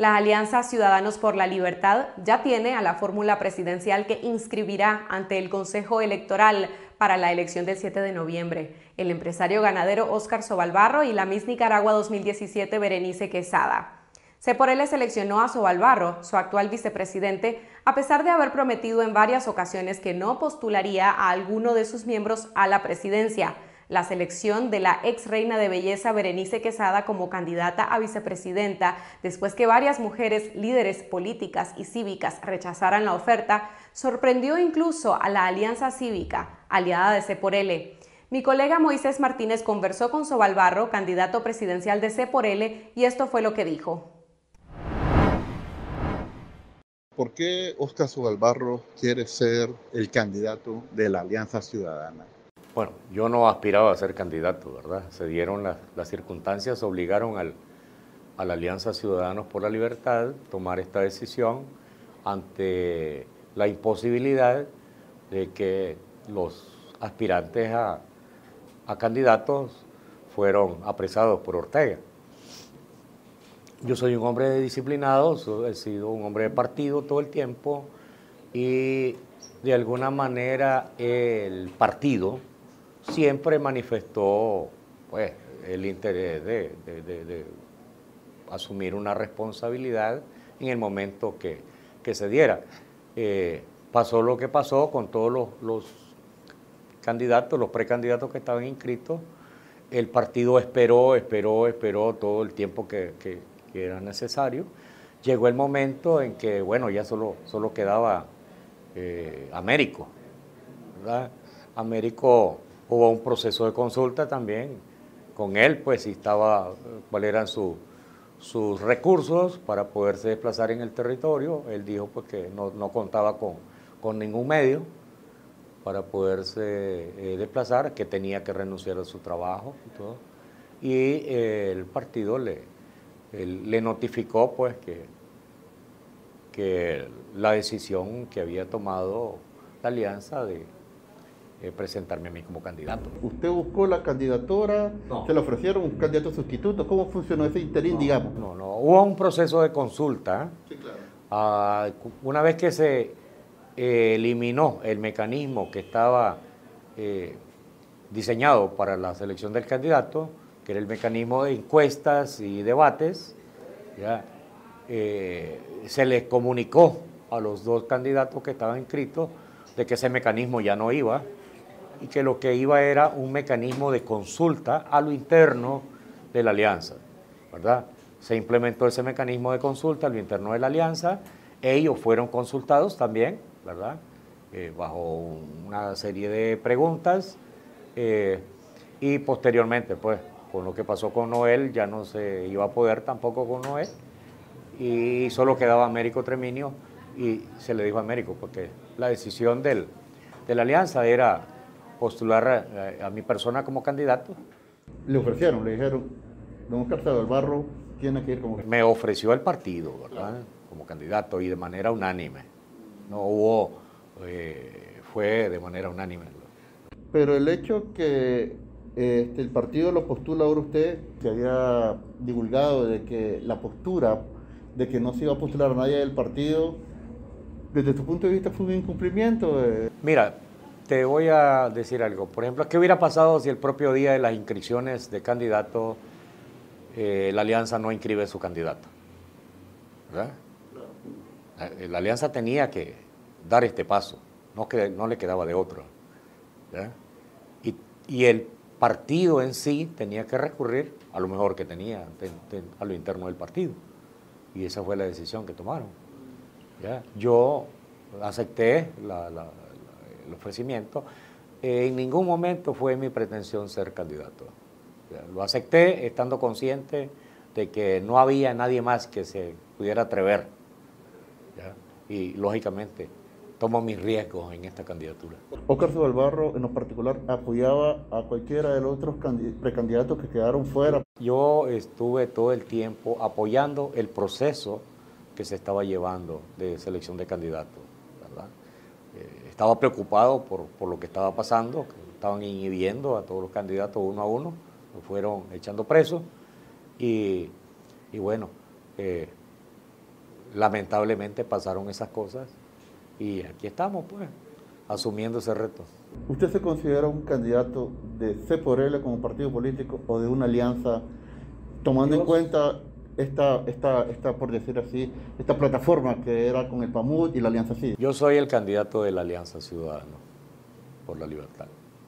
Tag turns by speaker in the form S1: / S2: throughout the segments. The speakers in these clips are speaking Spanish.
S1: La Alianza Ciudadanos por la Libertad ya tiene a la fórmula presidencial que inscribirá ante el Consejo Electoral para la elección del 7 de noviembre. El empresario ganadero Óscar Sobalbarro y la Miss Nicaragua 2017 Berenice Quesada. C por L seleccionó a Sobalbarro, su actual vicepresidente, a pesar de haber prometido en varias ocasiones que no postularía a alguno de sus miembros a la presidencia. La selección de la ex reina de belleza Berenice Quesada como candidata a vicepresidenta, después que varias mujeres líderes políticas y cívicas rechazaran la oferta, sorprendió incluso a la Alianza Cívica, aliada de C por L. Mi colega Moisés Martínez conversó con Sobalbarro, candidato presidencial de C por L, y esto fue lo que dijo.
S2: ¿Por qué Óscar Sobalbarro quiere ser el candidato de la Alianza Ciudadana?
S3: Bueno, yo no aspiraba a ser candidato, ¿verdad? Se dieron las circunstancias, obligaron a la Alianza Ciudadanos por la Libertad a tomar esta decisión ante la imposibilidad de que los aspirantes a candidatos fueron apresados por Ortega. Yo soy un hombre disciplinado, he sido un hombre de partido todo el tiempo y de alguna manera el partido siempre manifestó pues, el interés de asumir una responsabilidad en el momento que se diera. Pasó lo que pasó con todos los candidatos, los precandidatos que estaban inscritos. El partido esperó todo el tiempo que era necesario. Llegó el momento en que, bueno, ya solo quedaba Américo, ¿verdad? Américo hubo un proceso de consulta también con él, pues si estaba, cuáles eran sus recursos para poderse desplazar en el territorio. Él dijo pues que no contaba con ningún medio para poderse desplazar, que tenía que renunciar a su trabajo y todo. Y el partido le notificó pues que la decisión que había tomado la alianza de presentarme a mí como candidato.
S2: ¿Usted buscó la candidatura?
S3: No.
S2: ¿Se le ofrecieron un candidato sustituto? ¿Cómo funcionó ese interín, digamos?
S3: No, hubo un proceso de consulta.
S2: Sí, claro.
S3: Una vez que se eliminó el mecanismo que estaba diseñado para la selección del candidato, que era el mecanismo de encuestas y debates, ya, se les comunicó a los dos candidatos que estaban inscritos de que ese mecanismo ya no iba y que lo que iba era un mecanismo de consulta a lo interno de la alianza, ¿verdad? Se implementó ese mecanismo de consulta a lo interno de la alianza, ellos fueron consultados también, ¿verdad? Bajo una serie de preguntas y posteriormente, pues, con lo que pasó con Noel, ya no se iba a poder tampoco con Noel y solo quedaba Américo Treminio y se le dijo a Américo porque la decisión de la alianza era postular a mi persona como candidato.
S2: Le ofrecieron, le dijeron, don Óscar Sobalbarro tiene que ir como...
S3: Me ofreció el partido, ¿verdad? Como candidato y de manera unánime. No hubo, fue de manera unánime.
S2: Pero el hecho que el partido lo postula ahora usted, se había divulgado de que la postura de que no se iba a postular a nadie del partido, desde tu punto de vista fue un incumplimiento.
S3: Mira, te voy a decir algo. Por ejemplo, ¿qué hubiera pasado si el propio día de las inscripciones de candidato la alianza no inscribe su candidato? ¿Verdad? La alianza tenía que dar este paso, no le quedaba de otro, ¿verdad? Y el partido en sí tenía que recurrir a lo mejor que tenía, a lo interno del partido. Y esa fue la decisión que tomaron, ¿ya? Yo acepté el ofrecimiento. En ningún momento fue mi pretensión ser candidato. ¿Ya? Lo acepté estando consciente de que no había nadie más que se pudiera atrever, ¿ya? Y lógicamente tomo mis riesgos en esta candidatura.
S2: Óscar Sobalbarro en lo particular apoyaba a cualquiera de los otros precandidatos que quedaron fuera.
S3: Yo estuve todo el tiempo apoyando el proceso que se estaba llevando de selección de candidatos, ¿verdad? Estaba preocupado por lo que estaba pasando, que estaban inhibiendo a todos los candidatos uno a uno, los fueron echando presos y bueno, lamentablemente pasaron esas cosas y aquí estamos, pues, asumiendo ese reto.
S2: ¿Usted se considera un candidato de C por L como partido político o de una alianza, tomando en cuenta esta, por decir así, esta plataforma que era con el PAMUD y la Alianza Cívica?
S3: Yo soy el candidato de la Alianza Ciudadana por la Libertad.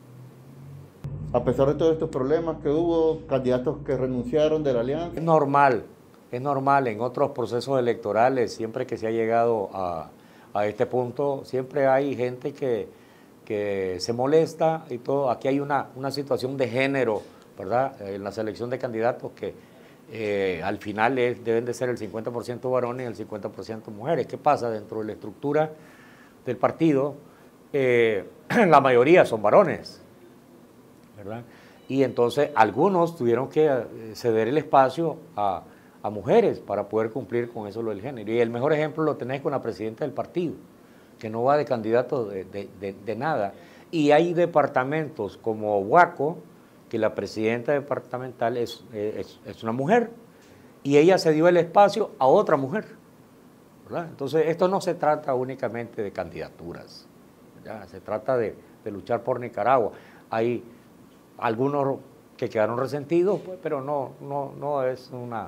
S2: A pesar de todos estos problemas que hubo, candidatos que renunciaron de la alianza.
S3: Es normal en otros procesos electorales, siempre que se ha llegado a este punto, siempre hay gente que se molesta y todo. Aquí hay una situación de género, ¿verdad? En la selección de candidatos que al final deben de ser el 50% varones y el 50% mujeres. ¿Qué pasa? Dentro de la estructura del partido, la mayoría son varones, ¿verdad? Y entonces algunos tuvieron que ceder el espacio a mujeres para poder cumplir con eso lo del género. Y el mejor ejemplo lo tenés con la presidenta del partido, que no va de candidato de nada. Y hay departamentos como Huaco, que la presidenta departamental es una mujer, y ella cedió el espacio a otra mujer, ¿verdad? Entonces esto no se trata únicamente de candidaturas, ¿verdad? Se trata de luchar por Nicaragua. Hay algunos que quedaron resentidos, pues, pero no es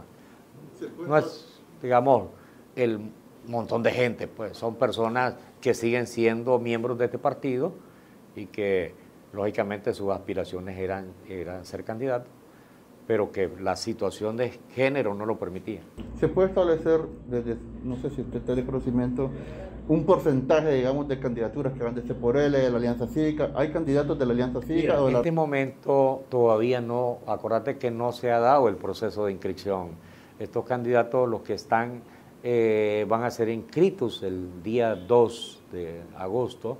S3: digamos, el montón de gente, pues son personas que siguen siendo miembros de este partido y que lógicamente sus aspiraciones eran ser candidatos, pero que la situación de género no lo permitía.
S2: ¿Se puede establecer, desde, no sé si usted tiene conocimiento, un porcentaje, digamos, de candidaturas que van de C por L, de la Alianza Cívica? ¿Hay candidatos de la Alianza Cívica?
S3: Mira, en este momento todavía no, acordate que no se ha dado el proceso de inscripción. Estos candidatos, los que están, van a ser inscritos el día 2 de agosto,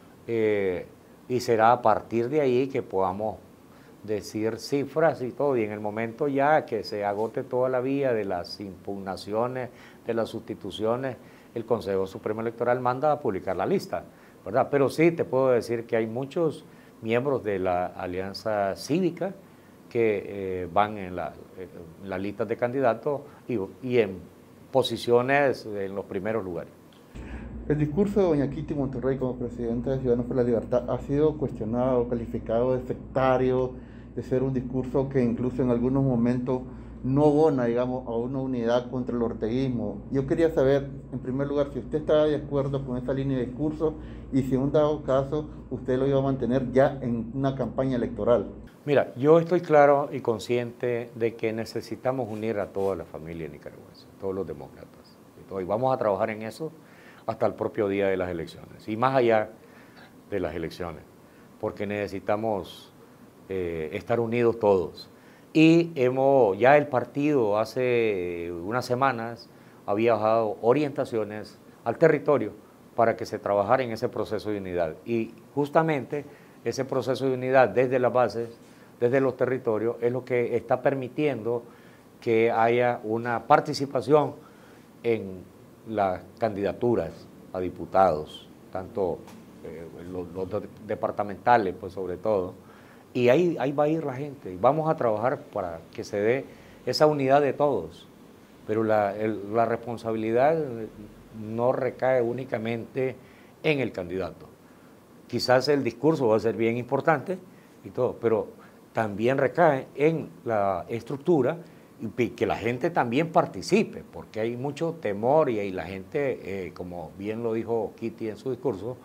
S3: y será a partir de ahí que podamos decir cifras y todo, y en el momento ya que se agote toda la vía de las impugnaciones, de las sustituciones, el Consejo Supremo Electoral manda a publicar la lista, ¿verdad? Pero sí te puedo decir que hay muchos miembros de la Alianza Cívica que van en la lista de candidatos y en posiciones en los primeros lugares.
S2: El discurso de doña Kitty Monterrey como presidenta de Ciudadanos por la Libertad ha sido cuestionado, calificado de sectario, de ser un discurso que incluso en algunos momentos no abona, digamos, a una unidad contra el orteguismo. Yo quería saber, en primer lugar, si usted estaba de acuerdo con esa línea de discurso y si en un dado caso usted lo iba a mantener ya en una campaña electoral.
S3: Mira, yo estoy claro y consciente de que necesitamos unir a toda la familia nicaragüense, todos los demócratas, y vamos a trabajar en eso hasta el propio día de las elecciones, y más allá de las elecciones, porque necesitamos estar unidos todos. Y ya el partido hace unas semanas había dado orientaciones al territorio para que se trabajara en ese proceso de unidad. Y justamente ese proceso de unidad desde las bases, desde los territorios, es lo que está permitiendo que haya una participación en las candidaturas a diputados, tanto los departamentales, pues sobre todo, y ahí va a ir la gente, y vamos a trabajar para que se dé esa unidad de todos, pero la responsabilidad no recae únicamente en el candidato. Quizás el discurso va a ser bien importante y todo, pero también recae en la estructura y que la gente también participe, porque hay mucho temor y la gente, como bien lo dijo Kitty en su discurso,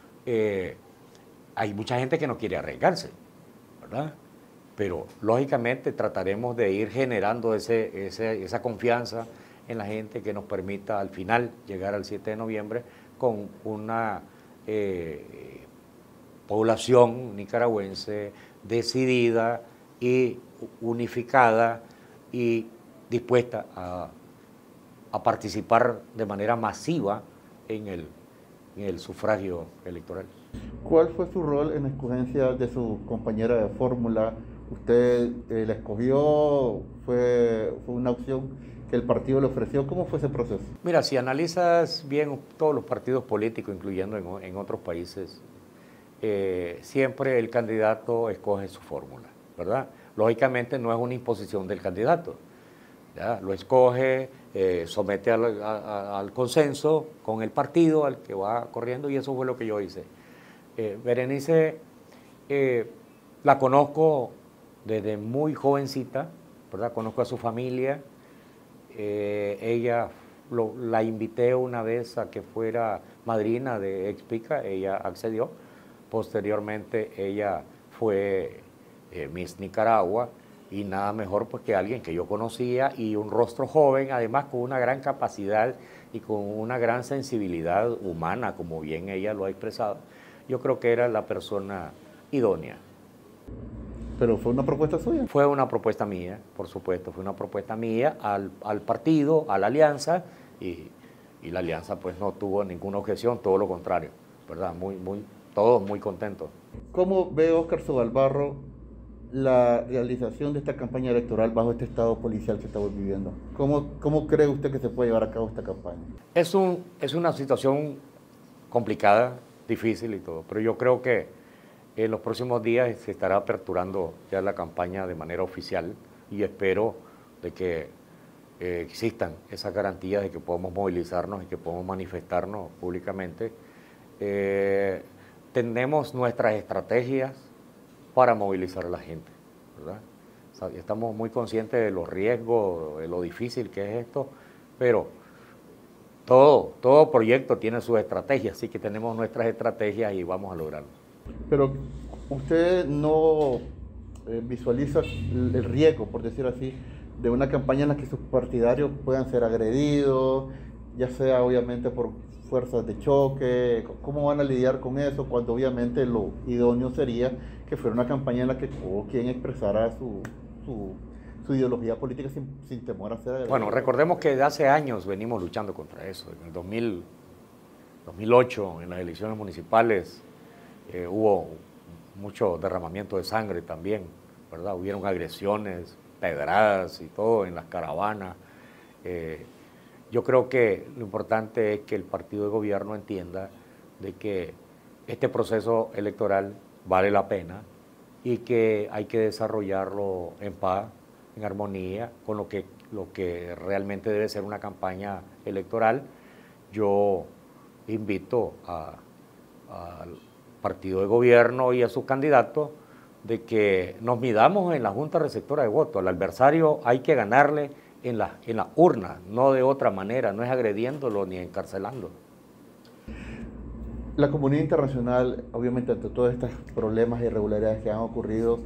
S3: hay mucha gente que no quiere arriesgarse, ¿verdad? Pero lógicamente trataremos de ir generando esa confianza en la gente que nos permita al final llegar al 7 de noviembre con una población nicaragüense decidida y unificada y dispuesta a participar de manera masiva en el sufragio electoral.
S2: ¿Cuál fue su rol en la escogencia de su compañera de fórmula? ¿Usted la escogió? ¿Fue una opción que el partido le ofreció? ¿Cómo fue ese proceso?
S3: Mira, si analizas bien todos los partidos políticos, incluyendo en otros países, siempre el candidato escoge su fórmula, ¿verdad? Lógicamente no es una imposición del candidato, ¿ya? Lo escoge, somete al consenso con el partido al que va corriendo, y eso fue lo que yo hice. Berenice, la conozco desde muy jovencita, ¿verdad? Conozco a su familia. La invité una vez a que fuera madrina de Expica, ella accedió. Posteriormente ella fue Miss Nicaragua, y nada mejor pues que alguien que yo conocía y un rostro joven, además con una gran capacidad y con una gran sensibilidad humana, como bien ella lo ha expresado. Yo creo que era la persona idónea.
S2: ¿Pero fue una propuesta suya?
S3: Fue una propuesta mía, por supuesto, fue una propuesta mía al partido, a la alianza, y la alianza pues no tuvo ninguna objeción, todo lo contrario, ¿verdad? Todos muy contentos.
S2: ¿Cómo ve Óscar Sobalbarro la realización de esta campaña electoral bajo este estado policial que estamos viviendo? ¿Cómo cree usted que se puede llevar a cabo esta campaña?
S3: Es una situación complicada, difícil y todo, pero yo creo que en los próximos días se estará aperturando ya la campaña de manera oficial, y espero de que existan esas garantías de que podamos movilizarnos y que podamos manifestarnos públicamente. Tenemos nuestras estrategias para movilizar a la gente, ¿verdad? O sea, estamos muy conscientes de los riesgos, de lo difícil que es esto, pero todo proyecto tiene sus estrategias, así que tenemos nuestras estrategias y vamos a lograrlo.
S2: Pero usted no visualiza el riesgo, por decir así, de una campaña en la que sus partidarios puedan ser agredidos, ya sea obviamente por fuerzas de choque. ¿Cómo van a lidiar con eso cuando obviamente lo idóneo sería que fuera una campaña en la que todo quien expresara su ideología política sin temor a ser agredido?
S3: Bueno, recordemos que de hace años venimos luchando contra eso. En el 2008, en las elecciones municipales, hubo mucho derramamiento de sangre también, ¿verdad? Hubieron agresiones, pedradas y todo en las caravanas. Yo creo que lo importante es que el partido de gobierno entienda de que este proceso electoral vale la pena y que hay que desarrollarlo en paz, en armonía, con lo que realmente debe ser una campaña electoral. Yo invito al partido de gobierno y a sus candidatos de que nos midamos en la Junta Receptora de Votos. Al adversario hay que ganarle en la urna, no de otra manera, no es agrediéndolo ni encarcelándolo.
S2: La comunidad internacional, obviamente, ante todos estos problemas e irregularidades que han ocurrido,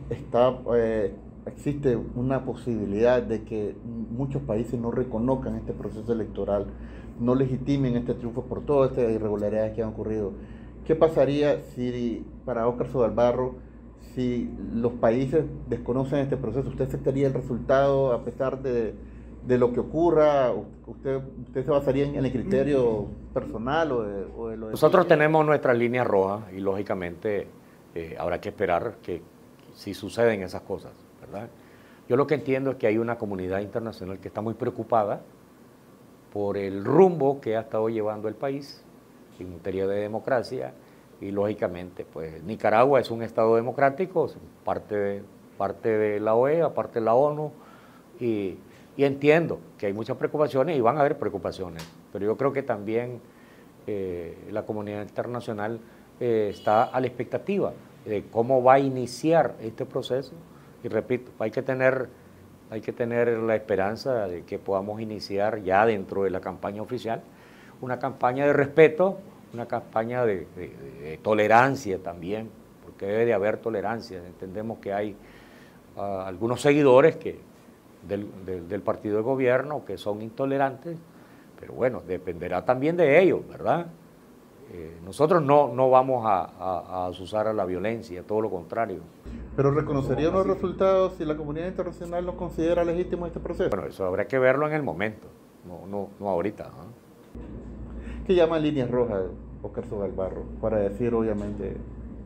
S2: existe una posibilidad de que muchos países no reconozcan este proceso electoral, no legitimen este triunfo por todas estas irregularidades que han ocurrido. ¿Qué pasaría para Óscar Sobalbarro, si los países desconocen este proceso? ¿Usted aceptaría el resultado a pesar de lo que ocurra? ¿Usted se basaría en el criterio personal o de lo de...
S3: Nosotros tenemos nuestras líneas rojas y lógicamente habrá que esperar que si suceden esas cosas, ¿verdad? Yo lo que entiendo es que hay una comunidad internacional que está muy preocupada por el rumbo que ha estado llevando el país en materia de democracia, y lógicamente pues Nicaragua es un estado democrático, parte de la OEA, parte de la ONU, y entiendo que hay muchas preocupaciones y van a haber preocupaciones, pero yo creo que también la comunidad internacional está a la expectativa de cómo va a iniciar este proceso, y repito, hay que tener la esperanza de que podamos iniciar ya dentro de la campaña oficial una campaña de respeto, una campaña de tolerancia también, porque debe de haber tolerancia. Entendemos que hay algunos seguidores del partido de gobierno que son intolerantes, pero bueno, dependerá también de ellos, ¿verdad? Nosotros no vamos a usar a la violencia, todo lo contrario.
S2: ¿Pero reconocerían los resultados si la comunidad internacional no considera legítimo este proceso?
S3: Bueno, eso habrá que verlo en el momento, no ahorita, ¿no?
S2: ¿Qué llama líneas rojas, Óscar Sobalbarro? Para decir, obviamente...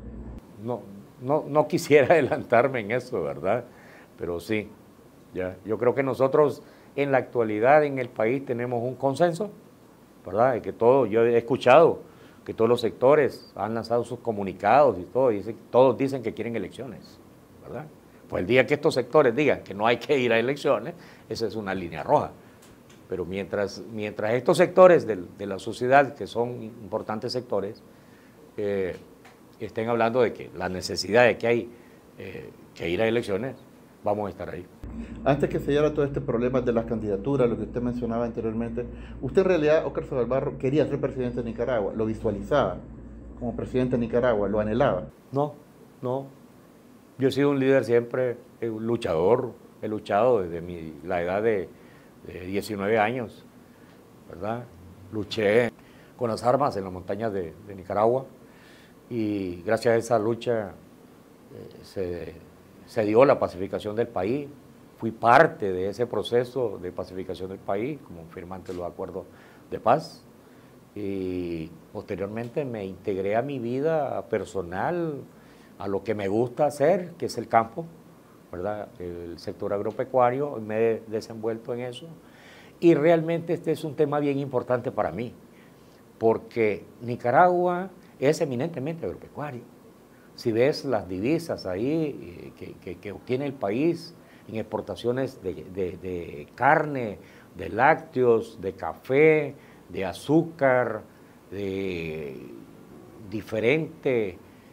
S3: No quisiera adelantarme en eso, ¿verdad? Pero sí, ya. Yo creo que nosotros en la actualidad en el país tenemos un consenso, ¿verdad? De que yo he escuchado que todos los sectores han lanzado sus comunicados y todo, todos dicen que quieren elecciones, ¿verdad? Pues el día que estos sectores digan que no hay que ir a elecciones, esa es una línea roja. Pero mientras estos sectores de la sociedad, que son importantes sectores, estén hablando de que la necesidad de que hay que ir a elecciones, vamos a estar ahí.
S2: Antes que se diera todo este problema de las candidaturas, lo que usted mencionaba anteriormente, usted en realidad, Óscar Sobalbarro, quería ser presidente de Nicaragua, lo visualizaba como presidente de Nicaragua, lo anhelaba.
S3: No. Yo he sido un líder siempre, un luchador, he luchado desde la edad de 19 años, ¿verdad? Luché con las armas en las montañas de Nicaragua y gracias a esa lucha se dio la pacificación del país. Fui parte de ese proceso de pacificación del país como firmante de los acuerdos de paz y posteriormente me integré a mi vida personal, a lo que me gusta hacer, que es el campo, ¿verdad? El sector agropecuario, me he desenvuelto en eso. Y realmente este es un tema bien importante para mí, porque Nicaragua es eminentemente agropecuario. Si ves las divisas ahí que obtiene el país en exportaciones de carne, de lácteos, de café, de azúcar, de diferentes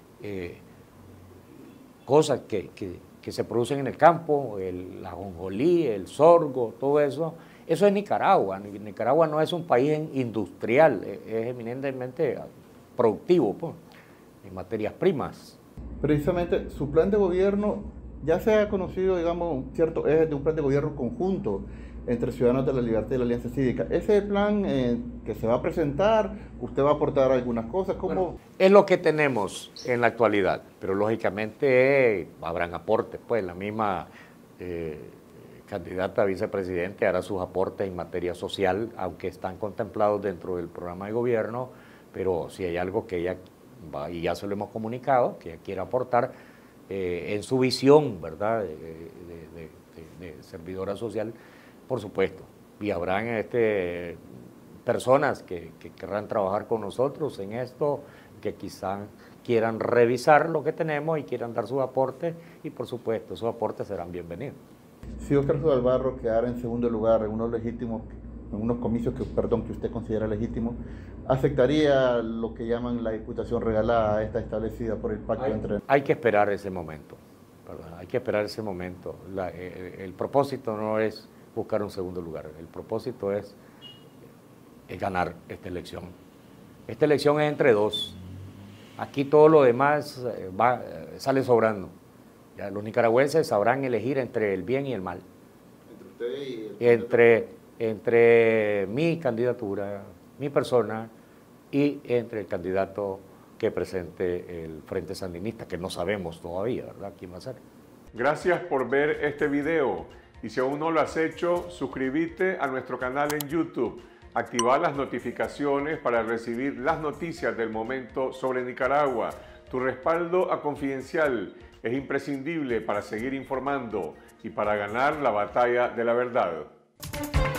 S3: cosas que se producen en el campo, la ajonjolí, el sorgo, todo eso es Nicaragua. Nicaragua no es un país industrial, es eminentemente productivo, pues, en materias primas.
S2: Precisamente su plan de gobierno ya se ha conocido, digamos, cierto eje de un plan de gobierno conjunto entre Ciudadanos de la Libertad y la Alianza Cívica. Ese plan que se va a presentar, usted va a aportar algunas cosas, ¿cómo?
S3: Bueno, es lo que tenemos en la actualidad, pero lógicamente habrán aportes, pues la misma candidata a vicepresidente hará sus aportes en materia social, aunque están contemplados dentro del programa de gobierno, pero si hay algo que ella va, y ya se lo hemos comunicado, que ella quiere aportar en su visión, ¿verdad?, de servidora social, por supuesto, y habrán personas que querrán trabajar con nosotros en esto, que quizás quieran revisar lo que tenemos y quieran dar sus aportes, y por supuesto, esos aportes serán bienvenidos.
S2: Si Óscar Sobalbarro quedara en segundo lugar en unos comicios que usted considera legítimos, ¿aceptaría lo que llaman la diputación regalada, esta establecida por el pacto entre...?
S3: Hay que esperar ese momento, ¿verdad? Hay que esperar ese momento. El propósito no es buscar un segundo lugar, el propósito es ganar esta elección. Esta elección es entre dos. Aquí todo lo demás sale sobrando. Ya, los nicaragüenses sabrán elegir entre el bien y el mal. ¿Entre usted y entre mi candidatura, mi persona, y entre el candidato que presente el Frente Sandinista, que no sabemos todavía, ¿verdad?, quién va a ser.
S4: Gracias por ver este video. Y si aún no lo has hecho, suscríbete a nuestro canal en YouTube. Activa las notificaciones para recibir las noticias del momento sobre Nicaragua. Tu respaldo a Confidencial es imprescindible para seguir informando y para ganar la batalla de la verdad.